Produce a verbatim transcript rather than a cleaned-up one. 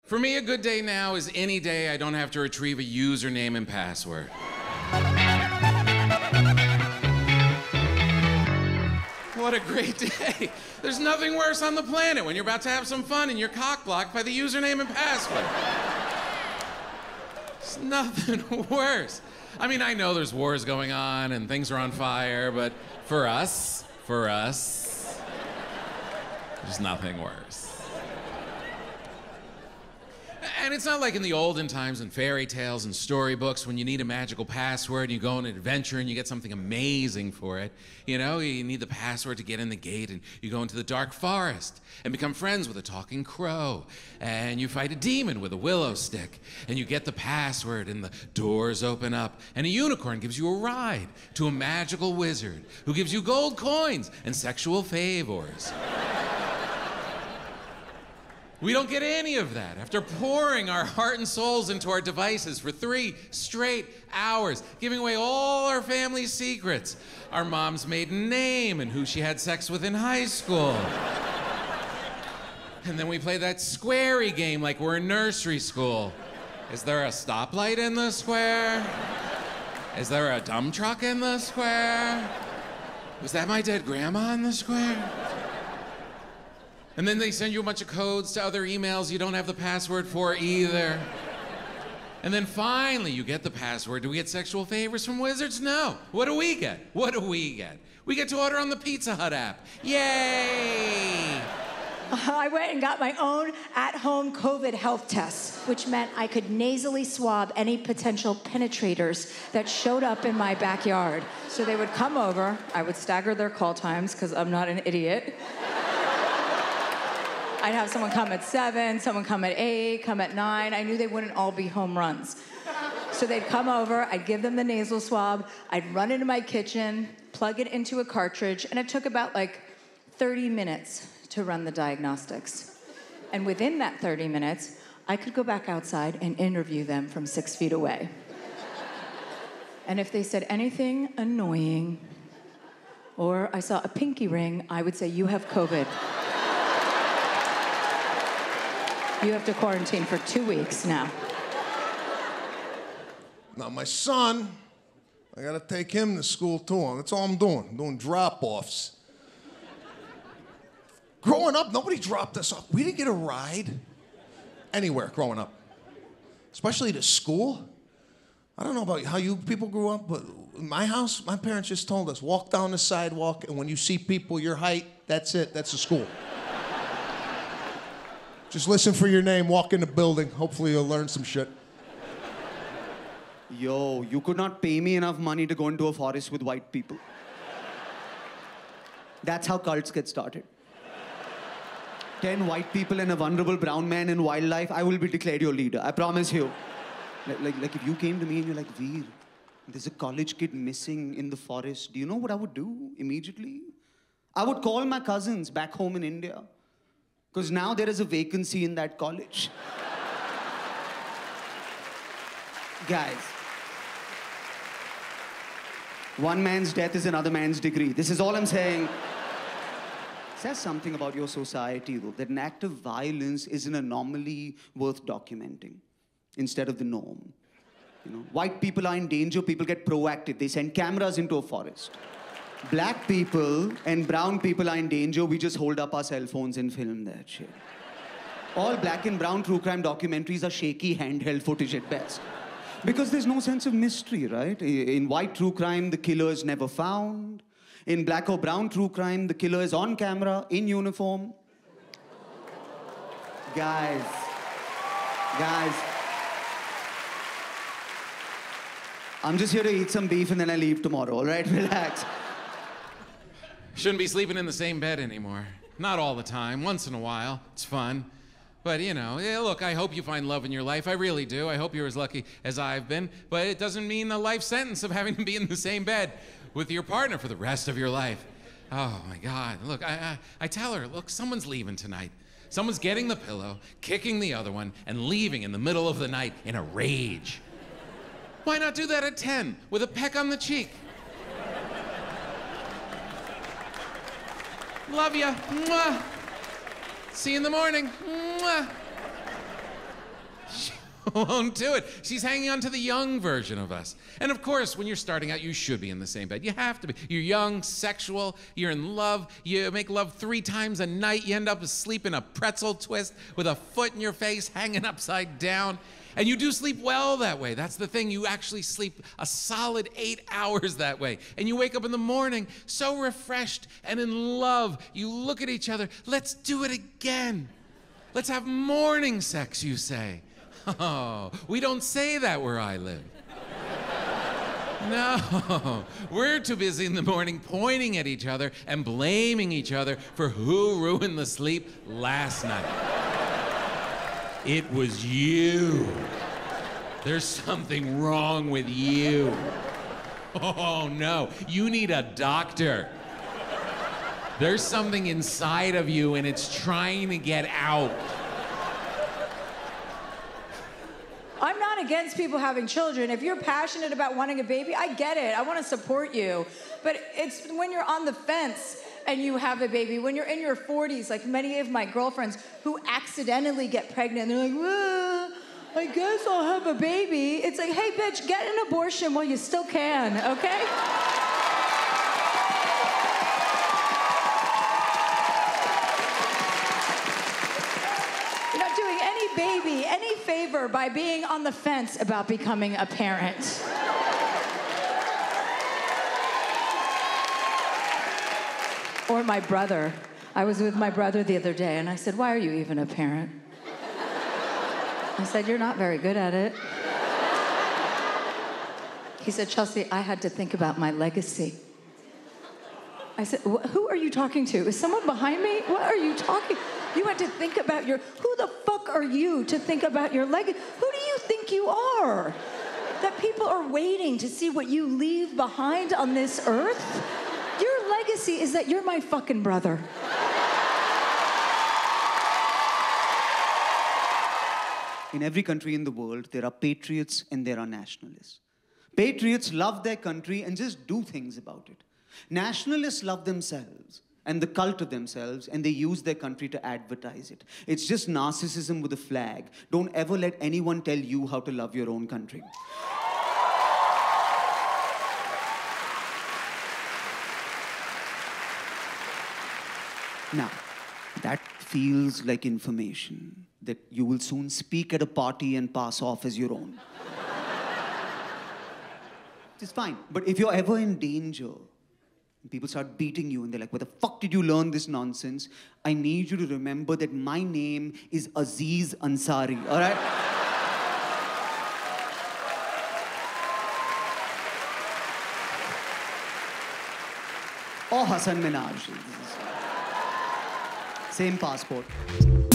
For me, a good day now is any day I don't have to retrieve a username and password. What a great day. There's nothing worse on the planet when you're about to have some fun and you're cock-blocked by the username and password. There's nothing worse. I mean, I know there's wars going on and things are on fire, but for us, for us, there's nothing worse. And it's not like in the olden times in fairy tales and storybooks when you need a magical password and you go on an adventure and you get something amazing for it. You know, you need the password to get in the gate and you go into the dark forest and become friends with a talking crow. And you fight a demon with a willow stick. And you get the password and the doors open up and a unicorn gives you a ride to a magical wizard who gives you gold coins and sexual favors. We don't get any of that after pouring our heart and souls into our devices for three straight hours, giving away all our family's secrets, our mom's maiden name and who she had sex with in high school. And then we play that squarey game like we're in nursery school. Is there a stoplight in the square? Is there a dump truck in the square? Was that my dead grandma in the square? And then they send you a bunch of codes to other emails you don't have the password for either. And then finally you get the password. Do we get sexual favors from wizards? No. What do we get? What do we get? We get to order on the Pizza Hut app. Yay! I went and got my own at-home COVID health test, which meant I could nasally swab any potential penetrators that showed up in my backyard. So they would come over, I would stagger their call times because I'm not an idiot. I'd have someone come at seven, someone come at eight, come at nine. I knew they wouldn't all be home runs. So they'd come over, I'd give them the nasal swab, I'd run into my kitchen, plug it into a cartridge, and it took about like thirty minutes to run the diagnostics. And within that thirty minutes, I could go back outside and interview them from six feet away. And if they said anything annoying, or I saw a pinky ring, I would say, "You have COVID. You have to quarantine for two weeks now." Now, my son, I gotta take him to school too. That's all I'm doing. I'm doing drop-offs. Growing up, nobody dropped us off. We didn't get a ride anywhere growing up, especially to school. I don't know about how you people grew up, but in my house, my parents just told us, walk down the sidewalk, and when you see people your height, that's it, that's the school. Just listen for your name, walk in the building. Hopefully you'll learn some shit. Yo, you could not pay me enough money to go into a forest with white people. That's how cults get started. Ten white people and a vulnerable brown man in wildlife, I will be declared your leader, I promise you. Like, like, like if you came to me and you're like, Veer, there's a college kid missing in the forest, do you know what I would do immediately? I would call my cousins back home in India. Because now there is a vacancy in that college. Guys, one man's death is another man's degree. This is all I'm saying. It says something about your society, though, that an act of violence is an anomaly worth documenting instead of the norm. You know, white people are in danger, people get proactive. They send cameras into a forest. Black people and brown people are in danger, we just hold up our cell phones and film that shit. All black and brown true crime documentaries are shaky handheld footage at best. Because there's no sense of mystery, right? In white true crime, the killer is never found. In black or brown true crime, the killer is on camera, in uniform. Guys, guys. I'm just here to eat some beef and then I leave tomorrow, all right? Relax. Shouldn't be sleeping in the same bed anymore. Not all the time, once in a while. It's fun. But, you know, yeah, look, I hope you find love in your life. I really do. I hope you're as lucky as I've been. But it doesn't mean the life sentence of having to be in the same bed with your partner for the rest of your life. Oh, my God. Look, I, I, I tell her, look, someone's leaving tonight. Someone's getting the pillow, kicking the other one, and leaving in the middle of the night in a rage. Why not do that at ten with a peck on the cheek? Love ya. Mwah. See you in the morning. Mwah. won't do it. She's hanging on to the young version of us. And of course, when you're starting out, you should be in the same bed. You have to be. You're young, sexual, you're in love, you make love three times a night, you end up asleep in a pretzel twist with a foot in your face hanging upside down. And you do sleep well that way. That's the thing. You actually sleep a solid eight hours that way. And you wake up in the morning so refreshed and in love. You look at each other. Let's do it again. Let's have morning sex, you say. Oh, we don't say that where I live. No, we're too busy in the morning pointing at each other and blaming each other for who ruined the sleep last night. It was you. There's something wrong with you. Oh no, you need a doctor. There's something inside of you and it's trying to get out. I'm not against people having children. If you're passionate about wanting a baby, I get it. I want to support you. But it's when you're on the fence and you have a baby, when you're in your forties, like many of my girlfriends who accidentally get pregnant, they're like, well, I guess I'll have a baby. It's like, hey, bitch, get an abortion while you still can, okay? You're not doing any baby any favor by being on the fence about becoming a parent. Or my brother. I was with my brother the other day, and I said, why are you even a parent? I said, you're not very good at it. He said, Chelsea, I had to think about my legacy. I said, who are you talking to? Is someone behind me? What are you talking? You had to think about your, who the fuck are you to think about your legacy? Who do you think you are? That people are waiting to see what you leave behind on this earth? Your legacy is that you're my fucking brother. In every country in the world, there are patriots and there are nationalists. Patriots love their country and just do things about it. Nationalists love themselves and the cult of themselves, and they use their country to advertise it. It's just narcissism with a flag. Don't ever let anyone tell you how to love your own country. Now, that feels like information that you will soon speak at a party and pass off as your own. It's fine. But if you're ever in danger, people start beating you and they're like, where the fuck did you learn this nonsense? I need you to remember that my name is Aziz Ansari, all right? Or Hassan Minaj. Same passport.